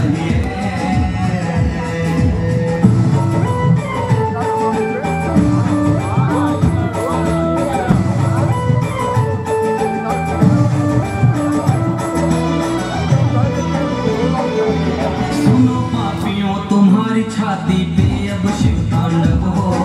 चाहिए। सुनो पापियों, तुम्हारी छाती पे अब शिव तांडव हो।